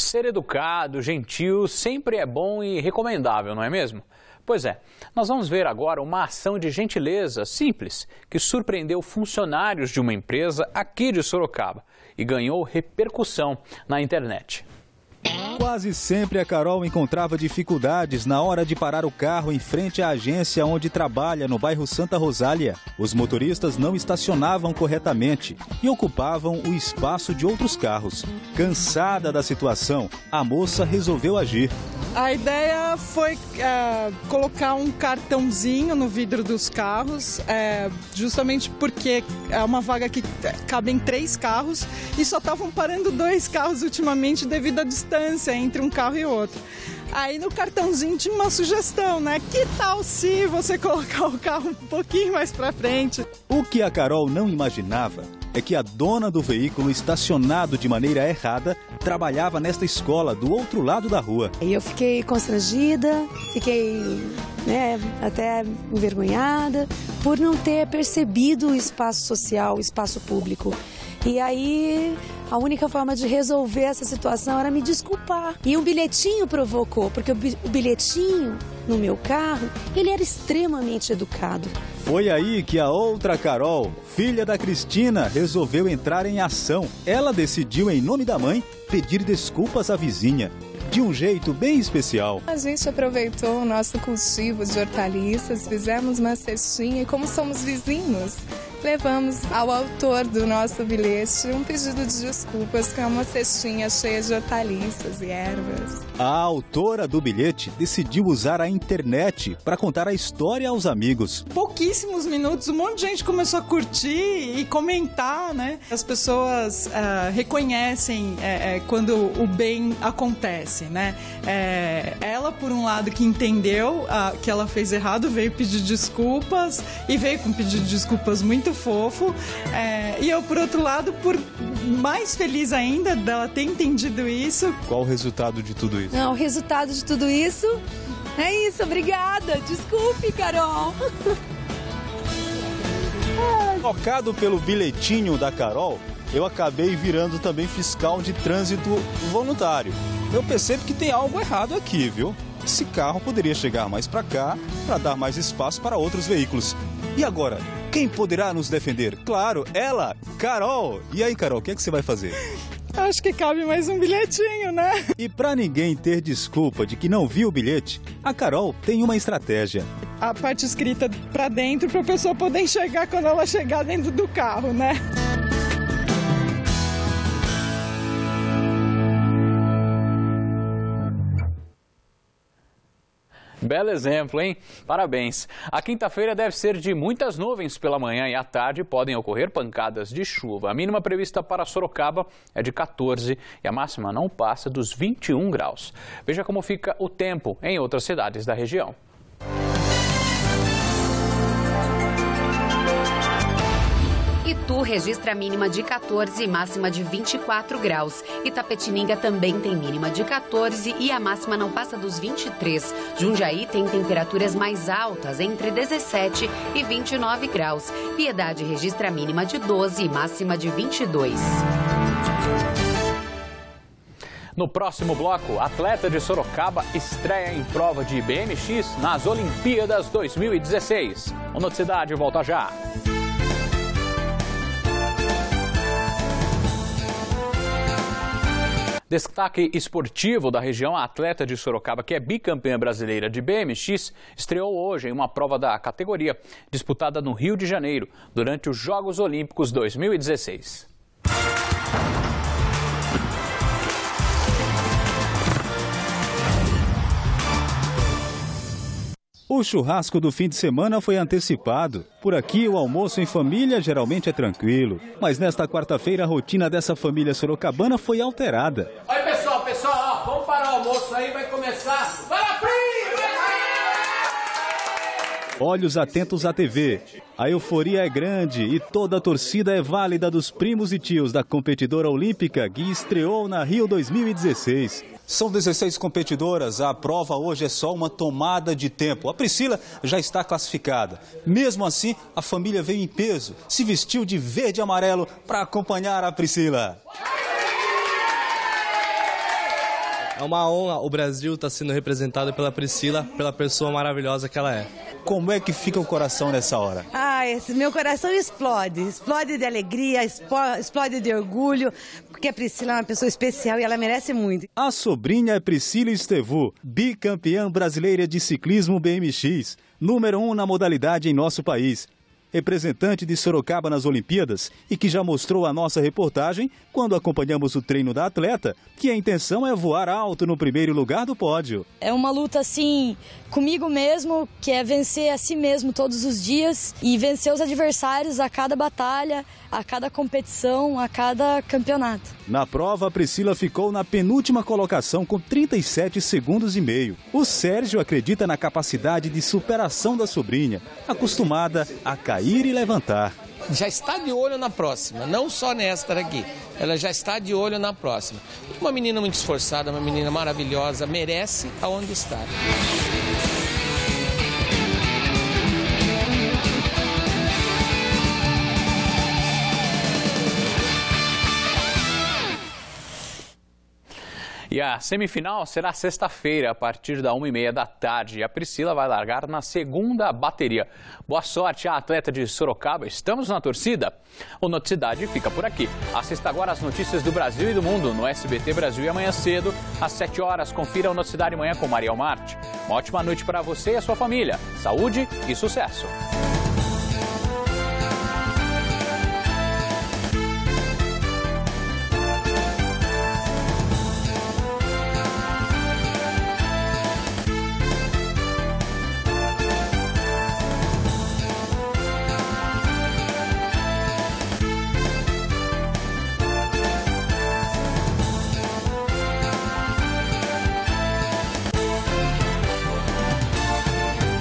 Ser educado, gentil, sempre é bom e recomendável, não é mesmo? Pois é, nós vamos ver agora uma ação de gentileza simples que surpreendeu funcionários de uma empresa aqui de Sorocaba e ganhou repercussão na internet. Quase sempre a Carol encontrava dificuldades na hora de parar o carro em frente à agência onde trabalha, no bairro Santa Rosália. Os motoristas não estacionavam corretamente e ocupavam o espaço de outros carros. Cansada da situação, a moça resolveu agir. A ideia foi colocar um cartãozinho no vidro dos carros, justamente porque é uma vaga que cabem 3 carros e só estavam parando 2 carros ultimamente devido à distância entre um carro e outro. Aí no cartãozinho tinha uma sugestão, né? Que tal se você colocar o carro um pouquinho mais pra frente? O que a Carol não imaginava é que a dona do veículo estacionado de maneira errada trabalhava nesta escola do outro lado da rua. Eu fiquei constrangida, fiquei até envergonhada por não ter percebido o espaço social, o espaço público. E aí, a única forma de resolver essa situação era me desculpar. E um bilhetinho provocou, porque o bilhetinho no meu carro, ele era extremamente educado. Foi aí que a outra Carol, filha da Cristina, resolveu entrar em ação. Ela decidiu, em nome da mãe, pedir desculpas à vizinha. De um jeito bem especial. A gente aproveitou o nosso cultivo de hortaliças, fizemos uma cestinha e como somos vizinhos, levamos ao autor do nosso bilhete um pedido de desculpas com uma cestinha cheia de hortaliças e ervas. A autora do bilhete decidiu usar a internet para contar a história aos amigos. Pouquíssimos minutos, um monte de gente começou a curtir e comentar, né? As pessoas reconhecem quando o bem acontece, né? Ela, por um lado, que entendeu que ela fez errado, veio pedir desculpas e veio com um pedido de desculpas muito fofo, e eu, por outro lado, mais feliz ainda dela ter entendido isso. Qual o resultado de tudo isso? Não, o resultado de tudo isso é isso, obrigada. Desculpe, Carol. Tocado pelo bilhetinho da Carol, eu acabei virando também fiscal de trânsito voluntário. Eu percebo que tem algo errado aqui, viu? Esse carro poderia chegar mais para cá para dar mais espaço para outros veículos. E agora, quem poderá nos defender? Claro, ela, Carol. E aí, Carol, o que é que você vai fazer? Acho que cabe mais um bilhetinho, né? E para ninguém ter desculpa de que não viu o bilhete, a Carol tem uma estratégia. A parte escrita para dentro para a pessoa poder enxergar quando ela chegar dentro do carro, né? Belo exemplo, hein? Parabéns. A quinta-feira deve ser de muitas nuvens pela manhã e à tarde podem ocorrer pancadas de chuva. A mínima prevista para Sorocaba é de 14 e a máxima não passa dos 21 graus. Veja como fica o tempo em outras cidades da região. Itu registra mínima de 14 e máxima de 24 graus. Itapetininga também tem mínima de 14 e a máxima não passa dos 23. Jundiaí tem temperaturas mais altas, entre 17 e 29 graus. Piedade registra mínima de 12 e máxima de 22. No próximo bloco, atleta de Sorocaba estreia em prova de BMX nas Olimpíadas 2016. O Noticidade volta já. Destaque esportivo da região, a atleta de Sorocaba, que é bicampeã brasileira de BMX, estreou hoje em uma prova da categoria, disputada no Rio de Janeiro, durante os Jogos Olímpicos 2016. O churrasco do fim de semana foi antecipado. Por aqui, o almoço em família geralmente é tranquilo. Mas nesta quarta-feira, a rotina dessa família sorocabana foi alterada. Oi, pessoal, ó, vamos parar o almoço aí, vai começar. Para, Olhos atentos à TV. A euforia é grande e toda a torcida é válida dos primos e tios da competidora olímpica que estreou na Rio 2016. São 16 competidoras, a prova hoje é só uma tomada de tempo. A Priscila já está classificada. Mesmo assim, a família veio em peso, se vestiu de verde e amarelo para acompanhar a Priscila. É uma honra o Brasil estar sendo representado pela Priscila, pela pessoa maravilhosa que ela é. Como é que fica o coração nessa hora? Meu coração explode. Explode de alegria, explode de orgulho, porque a Priscila é uma pessoa especial e ela merece muito. A sobrinha é Priscila Estevu, bicampeã brasileira de ciclismo BMX, número 1 na modalidade em nosso país. Representante de Sorocaba nas Olimpíadas e que já mostrou a nossa reportagem quando acompanhamos o treino da atleta, que a intenção é voar alto no primeiro lugar do pódio. É uma luta assim comigo mesmo, que é vencer a si mesmo todos os dias e vencer os adversários a cada batalha, a cada competição, a cada campeonato. Na prova, a Priscila ficou na penúltima colocação com 37 segundos e meio. O Sérgio acredita na capacidade de superação da sobrinha, acostumada a cair e levantar. Já está de olho na próxima, não só nesta daqui. Ela já está de olho na próxima. Uma menina muito esforçada, uma menina maravilhosa, merece aonde está. E a semifinal será sexta-feira, a partir da 1h30 da tarde. A Priscila vai largar na segunda bateria. Boa sorte à atleta de Sorocaba. Estamos na torcida. O Noticidade fica por aqui. Assista agora as notícias do Brasil e do mundo no SBT Brasil e amanhã cedo, às 7 horas. Confira o Noticidade Manhã com Maria Almarte. Uma ótima noite para você e a sua família. Saúde e sucesso.